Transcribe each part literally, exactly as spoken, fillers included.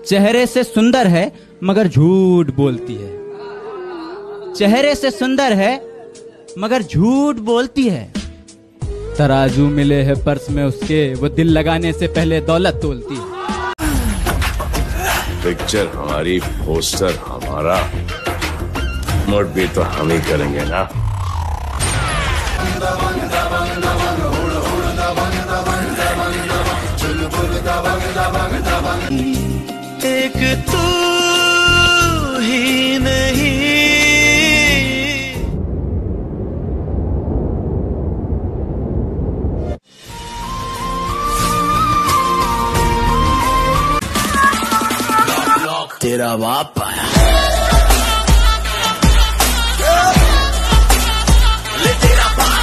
चेहरे से सुंदर है मगर झूठ बोलती है। चेहरे से सुंदर है मगर झूठ बोलती है। तराजू मिले है पर्स में उसके, वो दिल लगाने से पहले दौलत तोलती है। पिक्चर हमारी, पोस्टर हमारा, नोट भी तो हम ही करेंगे ना। एक तू ही नहीं। तेरा बाप आया। ले तेरा बाप।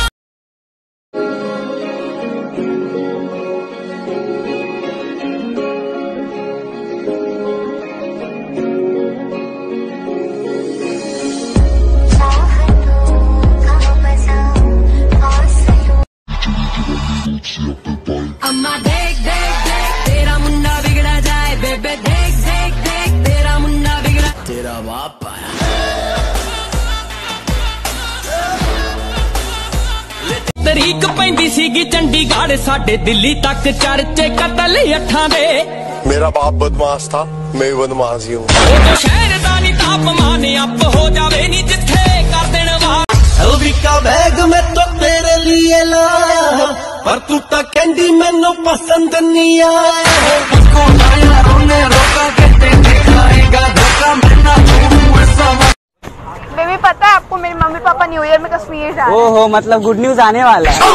अम्मा देख देख देख तेरा मुन्ना बिगड़ा जाए, बेबे देख देख देख तेरा मुन्ना बिगड़ा। तेरा बाप आया। तरीक पैंदी सीगी चंडीगढ़ साडे दिल्ली तक चर्चे कतल अठां दे। मेरा बाप बदमाश था, मैं भी बदमाश ही हूँ। शहर दा नी तापमान अप हो जावे नी जिथे कर देण वार। एलवी का बैग में तो तेरे लिए लाया, पर तू तो कैंडी मैनू पसंद नहीं आया। उसको लाया रोने रोका कहते दिखाएगा धोखा, मैं ना छोड़ूं ऐसा। बेबी पता है आपको मेरे मम्मी पापा न्यू ईयर में कश्मीर जा रहे हैं। ओहो, मतलब गुड न्यूज आने वाला है।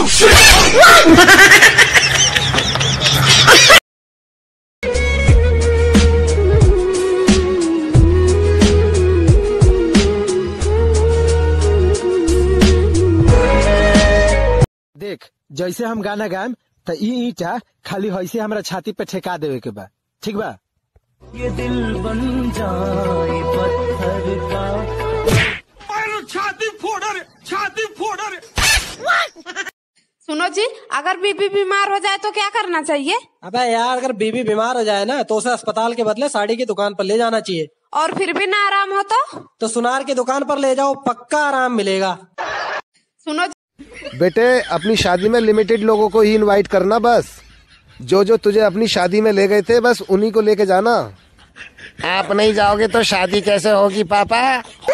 देख, जैसे हम गाना गाएम तो ई ईटा खाली वैसे हमरा छाती पे ठेका देवे के बा, ठीक बा? ये दिल बन जाए पत्थर का। छाती फोड़ रे, छाती फोड़ रे। सुनो जी, अगर बीबी बीमार हो जाए तो क्या करना चाहिए? अबे यार, अगर बीबी बीमार हो जाए ना तो उसे अस्पताल के बदले साड़ी की दुकान पर ले जाना चाहिए। और फिर भी ना आराम हो तो? तो सुनार की दुकान पर ले जाओ, पक्का आराम मिलेगा। सुनो बेटे, अपनी शादी में लिमिटेड लोगों को ही इनवाइट करना, बस जो जो तुझे अपनी शादी में ले गए थे बस उन्हीं को लेके जाना। आप नहीं जाओगे तो शादी कैसे होगी पापा?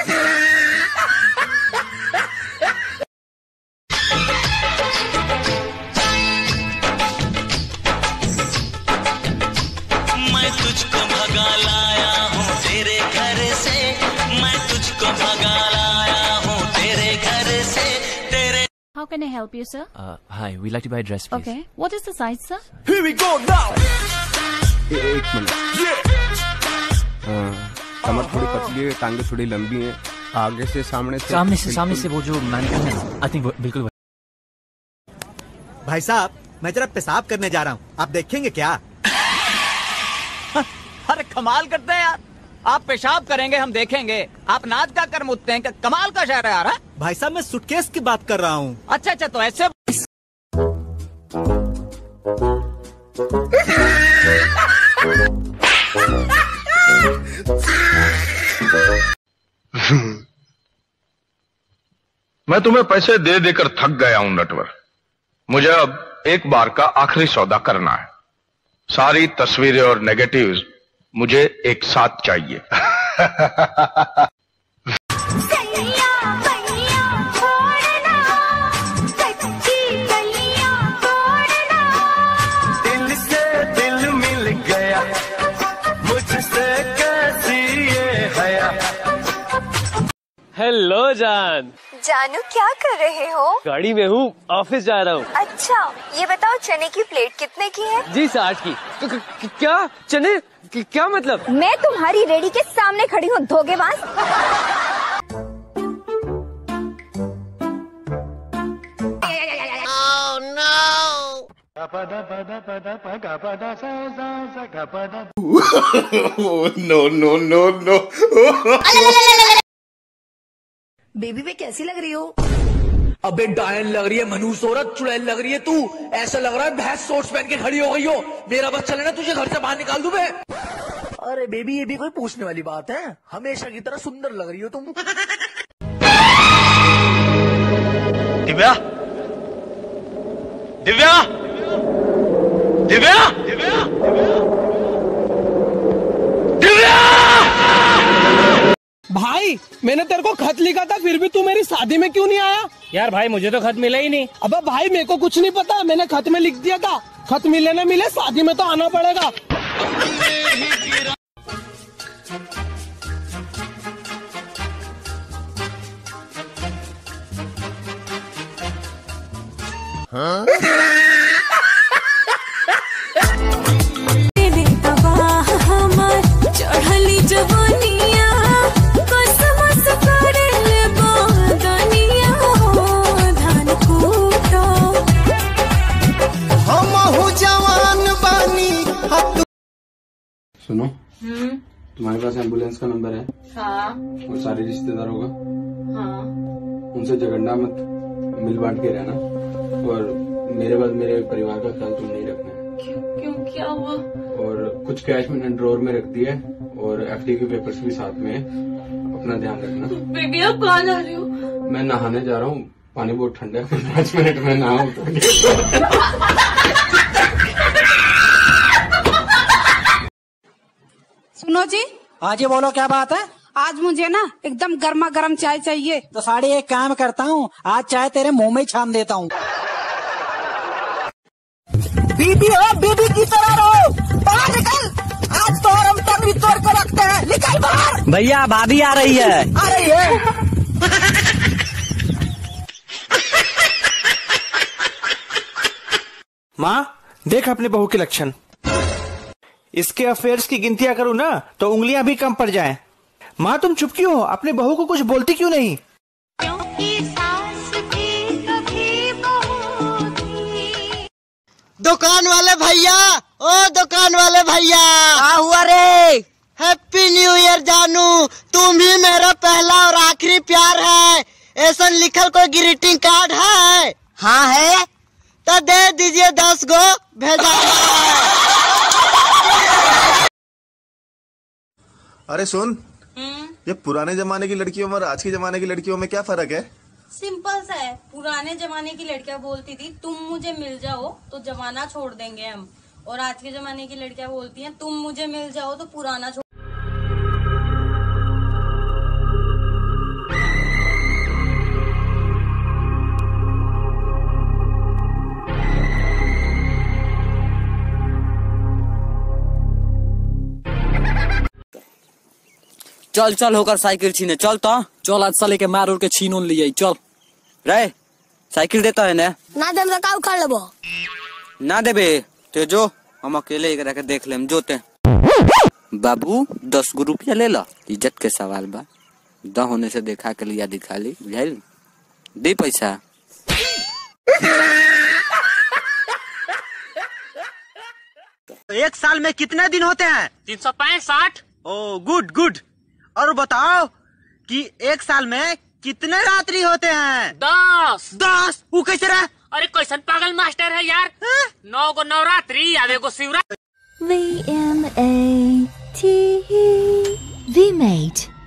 मैं तुझको भगा लाया हूँ तेरे घर से, मैं तुझको भगा लाया हूँ तेरे घर से। तेरे How can I help you, sir? Uh, hi, we'd like to buy a dress, please. Okay. What is the size, sir? Here we go now. एक मिनट। कमर थोड़ी पतली है, टांगे थोड़ी लंबी हैं, आगे से सामने से सामने से सामने से वो जो मैनिक्विन है, आई थिंक बिल्कुल। भाई साहब, मैं जरा पेशाब करने जा रहा हूँ, आप देखेंगे क्या? अरे कमाल करते हैं यार, आप पेशाब करेंगे हम देखेंगे, आप नाच का कर मुझते हैं, कमाल का शहर है यार। भाई साहब, मैं सूटकेस की बात कर रहा हूँ। अच्छा अच्छा, तो ऐसे मैं तुम्हें पैसे दे देकर थक गया हूं नटवर। मुझे अब एक बार का आखिरी सौदा करना है। सारी तस्वीरें और नेगेटिव्स मुझे एक साथ चाहिए। दिल से दिल मिल गया, मुझसे कैसी ये हया। हेलो जान। जानू, क्या कर रहे हो? गाड़ी में हूँ, ऑफिस जा रहा हूँ। अच्छा, ये बताओ चने की प्लेट कितने की है? जी साठ की। क, क, क्या चने? क, क्या मतलब? मैं तुम्हारी रेडी के सामने खड़ी हूँ, धोखेबाज। Oh no! No no no no. Baby पे कैसी लग रही हो? अबे डायन लग रही है, मनुष्यौरत चुड़ैल लग रही है तू। ऐसा लग रहा है भैंस सोच पहन के खड़ी हो गई हो। मेरा बस चले ना, तुझे घर से बाहर निकाल दूं मैं। अरे बेबी ये भी कोई पूछने वाली बात है, हमेशा की तरह सुंदर लग रही हो तुम। दिव्या, दिव्या, दिव्या, दिव्या, दिव्या। भाई मैंने तेरे को खत लिखा था, फिर भी तू मेरी शादी में क्यों नहीं आया? यार भाई मुझे तो खत मिला ही नहीं। अबे भाई मेरे को कुछ नहीं पता, मैंने खत में लिख दिया था, खत मिले ना मिले शादी में तो आना पड़ेगा। हाँ? चढ़ली जवानिया कसमस करेले बादनिया धान कूटो हम हूँ जवान बानी। सुनो, तुम्हारे पास एम्बुलेंस का नंबर है? हाँ। और सारे रिश्तेदारों का? हाँ। उनसे झगड़ना मत, मिल बांट के रहना, और मेरे बाद मेरे परिवार का ख्याल तुम नहीं रखना है। क्यों क्यों क्या हुआ? और कुछ कैश मैंने ड्रॉर में रख दिया है, और एफडी के पेपर्स भी साथ में है, अपना ध्यान रखना। बेबी आप कहाँ जा रहे हो? मैं नहाने जा रहा हूँ, पानी बहुत ठंडा है, पाँच मिनट में नहाऊं तो। सुनो जी। हाँ जी बोलो, क्या बात है? आज मुझे ना एकदम गर्मा गर्म चाय चाहिए। तो साड़ी एक काम करता हूँ, आज चाय तेरे मुंह में ही छान देता हूँ। बीबी हो, बीबी की तरह रहो, बाहर निकल, आज तो हम तभी तोड़ को रखते हैं, निकल बाहर। भैया भाभी आ रही है। आ रही है। माँ देख अपने बहू के लक्षण, इसके अफेयर्स की गिनतियां करूँ ना तो उंगलियां भी कम पड़ जाएं। माँ तुम चुप क्यों हो, अपने बहू को कुछ बोलती क्यों नहीं? दुकान वाले भैया, ओ दुकान वाले भैया, क्या हुआ रे? हैप्पी न्यू ईयर जानू, तुम ही मेरा पहला और आखिरी प्यार है। ऐसा लिखल कोई ग्रीटिंग कार्ड है? हाँ है। तो दे दीजिए दस गो, भेजा। अरे सुन, ये पुराने जमाने की लड़कियों और आज के जमाने की लड़कियों में क्या फर्क है? सिंपल सा है, पुराने जमाने की लड़कियां बोलती थी तुम मुझे मिल जाओ तो जमाना छोड़ देंगे हम, और आज के जमाने की लड़कियां बोलती हैं तुम मुझे मिल जाओ तो पुराना छोड़। चल चल होकर साइकिल छीने चल तो चल, आज साले के मार उड़ के छीन उन लिए चल रे। साइकिल देता है ना? ना दे तो का उखाड़ लेबो। ना देबे तो जो हम अकेले एक रह देख लेम जोते। बाबू दस गो रुपया ले ला, इज्जत के सवाल बा, द होने से देखा के लिया दिखा ली, बुझाइल? दे पैसा। एक साल में कितने दिन होते हैं? तीन सौ पैंसठ। Oh good good. और बताओ कि एक साल में कितने रात्रि होते हैं? दस। दस? वो कैसे रहा? अरे कैसन पागल मास्टर है यार, नौ गो नवरात्रि याद एगो Shivratri. V M A T E V mate